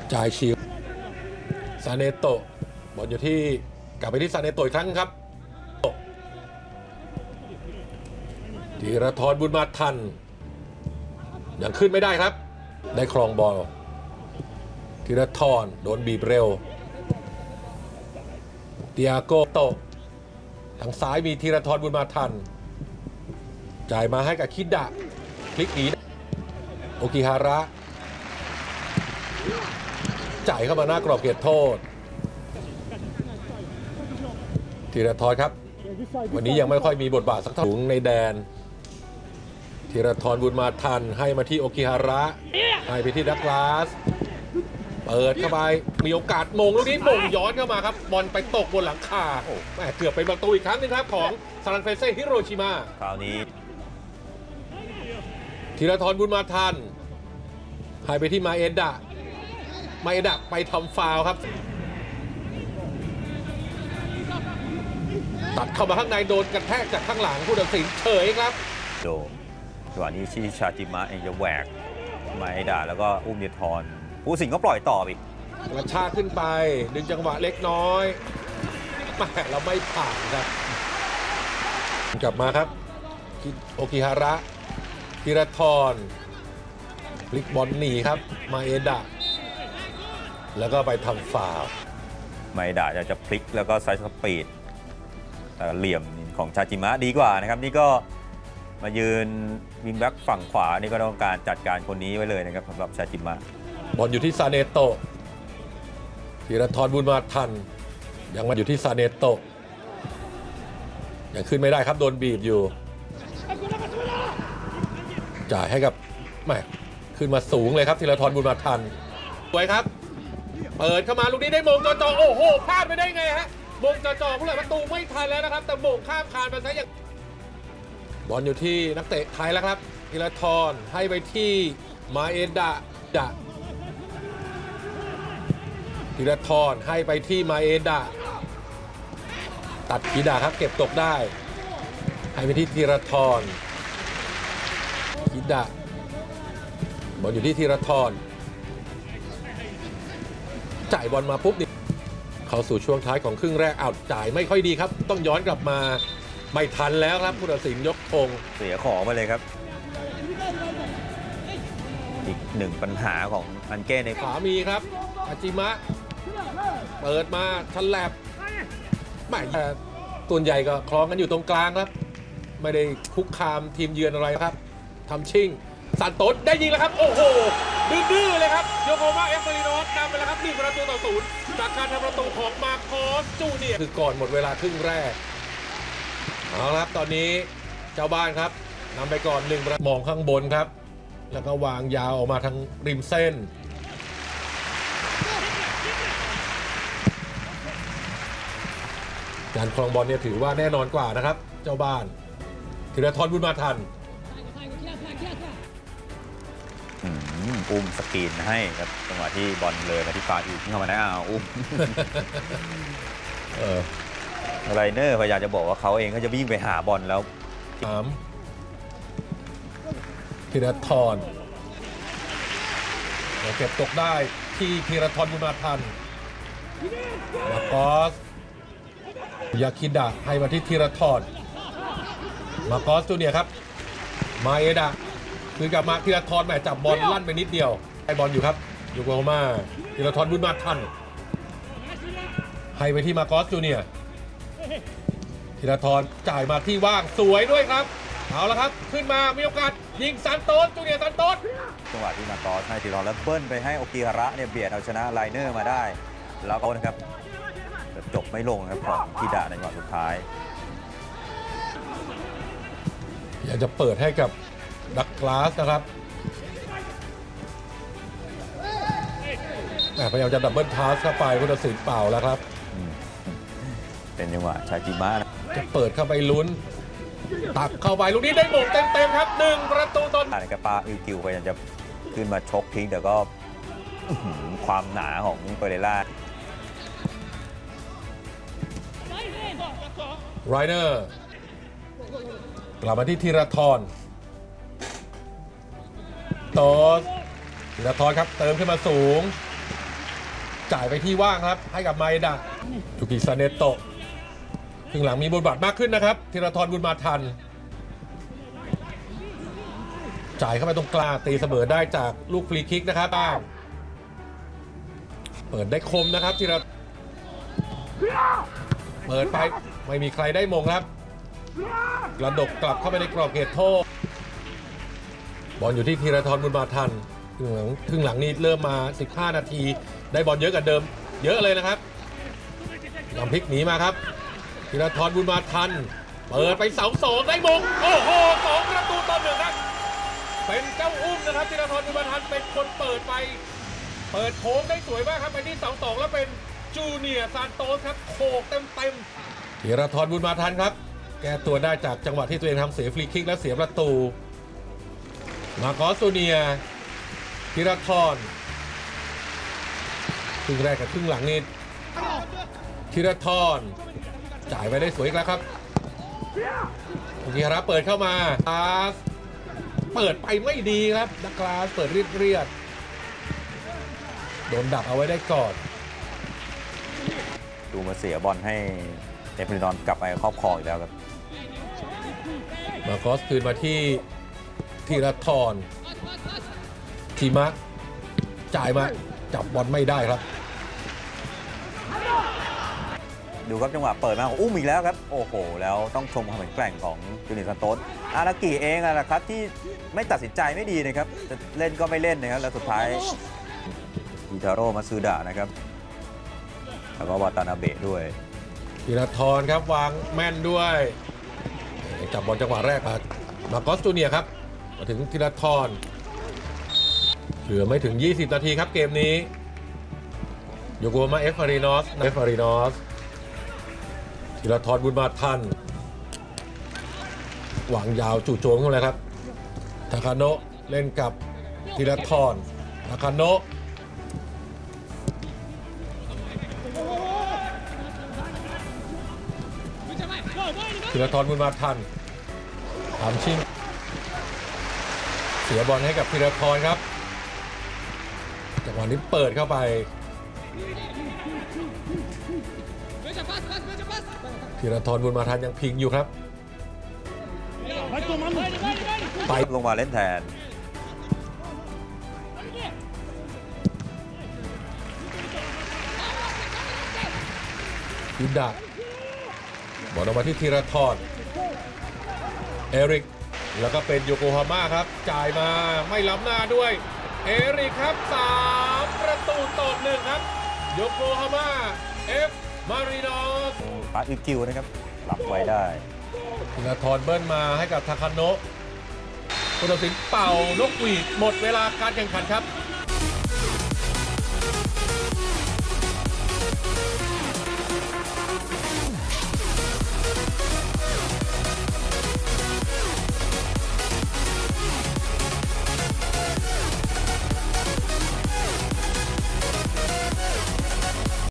จ่ายชิวซาเนโตะบอลอยู่ที่กลับไปที่ซาเนโตะอีกครั้งครับธีรทรบุญมาทันยังขึ้นไม่ได้ครับได้ครองบอลธีรทรโดนบีบเร็วเตียโกโตะทางซ้ายมีธีรทรบุญมาทันจ่ายมาให้กับคิดะพลิกหนีโอกิฮาระจ่ายเข้ามาหน้ากรอบเขตโทษธีรทรครับวันนี้ยังไม่ค่อยมีบทบาทสักเท่าไหร่ในแดนธีรทรบุญมาทันให้มาที่โอกิฮาระให้ไปที่ดักลาสเปิดเข้าไปมีโอกาสมงลูกนี้มงย้อนเข้ามาครับบอลไปตกบนหลังคาแม่เกือบเป็นประตูอีกครั้งนึงครับของซานเฟรเซ่ฮิโรชิมาคราวนี้ธีรทรบุญมาทันให้ไปที่มาเอดะไปทำฟาวล์ครับตัดเข้ามาข้างในโดนกระแทกจากข้างหลังผู้ตัดสินเฉยครับโดจังหวะนี้ชิชาจิมะเองจะแหวกมาเอดะแล้วก็อุ้มเดทอนผู้สิงก็ปล่อยต่ออีกกระชากขึ้นไปดึงจังหวะเล็กน้อยแม่เราไม่ผ่านครับกลับมาครับโอกิฮาระธีรทรพลิกบอลหนีครับมาเอดะแล้วก็ไปทำฟาวล์มาเอดะจะพลิกแล้วก็ไซส์สปีดแต่เหลี่ยมของชาจิมะดีกว่านะครับนี่ก็มายืนวิงแบ็กฝั่งขวานี่ก็ต้องการจัดการคนนี้ไว้เลยนะครับสำหรับชาจิมะบอลอยู่ที่ซาเนโตะธีรทรบุญมาทันยังมาอยู่ที่ซาเนโตะยังขึ้นไม่ได้ครับโดนบีบอยู่จ่ายให้กับแม่ขึ้นมาสูงเลยครับธีรทรบุญมาทันสวยครับเปิดเข้ามาลูกนี้ได้มงจ่อโอ้โหพลาดไปได้ไงฮะมงจ่อผู้เล่นประตูไม่ทันแล้วนะครับแต่มงข้ามคานไปซะอย่างบอลอยู่ที่นักเตะไทยแล้วครับธีรทรให้ไปที่มาเอดะธีรทรให้ไปที่มาเอดะตัดกีดาครับเก็บตกได้ให้ไปที่ธีรทรกีดาบอลอยู่ที่ธีรทรจ่ายบอลมาปุ๊บนี่เข้าสู่ช่วงท้ายของครึ่งแรกจ่ายไม่ค่อยดีครับต้องย้อนกลับมาไม่ทันแล้วครับผู้ตัดสินยกธงเสียของไปเลยครับอีกหนึ่งปัญหาของอันเก้ในขวามีครับอาจิมะเปิดมาฉลับไม่ตัวใหญ่ก็คล้องกันอยู่ตรงกลางครับไม่ได้คุกคามทีมเยือนอะไรครับทำชิ่งซานโตสได้ยิงแล้วครับโอ้โหดื้อเลยครับโยโกมาเอฟมาริโนสนำไปแล้วครับ1-0จากการทำประตูของมาโคสจูเนียร์คือก่อนหมดเวลาครึ่งแรกเอาละครับตอนนี้เจ้าบ้านครับนำไปก่อน1มองข้างบนครับแล้วก็วางยาวออกมาทางริมเส้นการครองบอลเนี่ยถือว่าแน่นอนกว่านะครับเจ้าบ้านธีรทรบุญมาทันอุ้มสกรีนให้ครับจังหวะที่บอลเลยมาที่ฟาอีกเข้ามาได้อุ้มไรเนอร์พยายามจะบอกว่าเขาเองก็จะวิ่งไปหาบอลแล้วธีรทรเก็บตกได้ที่ธีรทรบุญมาทันมาโกสยาคิดะให้มาที่ธีรทรมาโกสจูเนียร์ครับมาเอดะคือกลับมาธีรทรแหมจับบอลลั่นไปนิดเดียวไอบอลอยู่ครับอยู่โกมาธีรทรบุญมาทันให้ไปที่มาโกสจูเนียร์ธีรทรจ่ายมาที่ว่างสวยด้วยครับเอาละครับขึ้นมามีโอกาสยิงซานโตสจูเนียร์ซานโตสจังหวะที่มาโกสให้ธีรทรแล้วเบิ้ลไปให้โอกิฮาระเนี่ยเบียดเอาชนะไลเนอร์มาได้แล้วก็นะครับจบไม่ลงครับของคิดะในจังหวะสุดท้ายอยากจะเปิดให้กับดักลาสนะครับพยายามจะดับเบิลพาสเข้าไปผู้ตัดสินเปล่าแล้วครับเป็นจังหวะชาจิมะจะเปิดเข้าไปลุ้นตักเข้าไปลูกนี้ได้หม่งเต็มๆครับ1-0 ในกระปาอิวกิวพยายามจะขึ้นมาชกทิ้งแต่ก็ความหนาของเปเรล่าไรเนอร์กลับมาที่ธีรทรธีรทรครับเติมขึ้นมาสูงจ่ายไปที่ว่างครับให้กับไมดะจูกิซาเนโตะครึ่งหลังมีบทบาทมากขึ้นนะครับธีรทรบุญมาทันจ่ายเข้าไปตรงกลางตีเสมอได้จากลูกฟรีคิกนะครับเปิดได้คมนะครับธีรเปิดไปไม่มีใครได้มงครับกระดกกลับเข้าไปในกรอบเขตโทษบอลอยู่ที่ธีรทรบุญมาทันครึ่งหลังนี้เริ่มมา15นาทีได้บอลเยอะกว่าเดิมเยอะเลยนะครับนำพลิกหนีมาครับธีรทรบุญมาทันเปิดไปเสาสองได้มงโอ้โห2 ประตูต่อ 1ครับเป็นเจ้าอุ้มนะครับธีรทรบุญมาทันเป็นคนเปิดโค้งได้สวยมากครับไปที่เสา2แล้วเป็นจูเนียร์ซานโตสครับโขกเต็มธีรทรบุญมาทันครับแก้ตัวได้จากจังหวะที่ตัวเองทำเสียฟรีคิกและเสียประตูมาโกสจูเนียร์ธีรทรครึ่งแรกกับครึ่งหลังนี่ธีรทรจ่ายไปได้สวยอีกแล้วครับธีรเปิดเข้ามาเปิดไปไม่ดีครับนักกลาสเปิดเรียดโดนดักเอาไว้ได้ก่อนดูมาเสียบอลให้เอฟรินอนกลับไปครอบครองอีกแล้วครับมาโกสคืนมาที่ธีรทรทีมะจ่ายมาจับบอลไม่ได้ครับดูครับจังหวะเปิดมาอุ้มอีกแล้วครับโอ้โหแล้วต้องชมความแข็งแกร่งของจูเนียร์ซานโตสอารากิเองนะครับที่ไม่ตัดสินใจไม่ดีนะครับจะเล่นก็ไม่เล่นนะครับแล้วสุดท้ายอิทาโร่มาซูดะนะครับแล้วก็วาตานาเบะด้วยธีรทรครับวางแม่นด้วยจับบอลจังหวะแรกมาโกสจูเนียร์ครับมาถึงธีรทรเหลือไม่ถึง20นาทีครับเกมนี้โยโกฮาม่าเอฟอารีนอสธีรทรบุญมาทันวางยาวจู่โจมเข้าเลยครับทาคาโนะเล่นกับธีรทรทาคาโนะธีรทรบุญมาทันทำชิงเสียบอลให้กับธีรทรครับจังหวะนี้เปิดเข้าไปธีรทรบุญมาทันยังพิงอยู่ครับไปลงมาเล่นแทนยุดดาบอลออกมาที่ธีรทรเอริกแล้วก็เป็นโยโกฮาม่าครับจ่ายมาไม่ล้ำหน้าด้วยเอริกครับ3 ประตูต่อ 1ครับโยโกฮาม่าเอฟมารินอสปาอิคิวนะครับหลับไว้ได้ธีรทรเบิ้ลมาให้กับทาคาโนะผู้ตัดสินเป่านกหวีดหมดเวลาการแข่งขันครับ